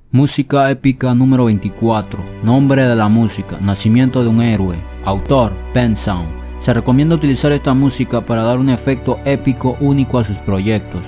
Música épica número 24. Nombre de la música. Nacimiento de un héroe. Autor: Bensound. Se recomienda utilizar esta música para dar un efecto épico único a sus proyectos.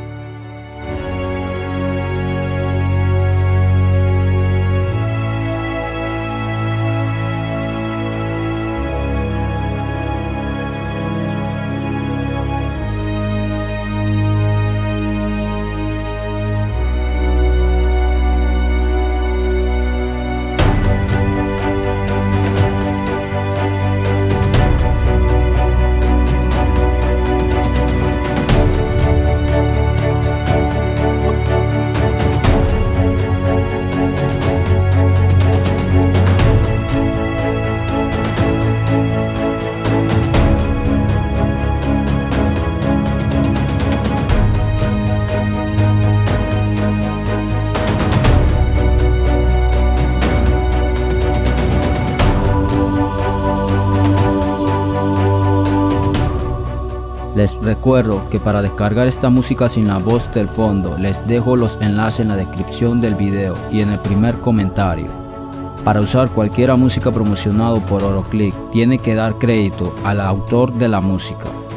Les recuerdo que para descargar esta música sin la voz del fondo, les dejo los enlaces en la descripción del video y en el primer comentario. Para usar cualquier música promocionado por Oroclick, tiene que dar crédito al autor de la música.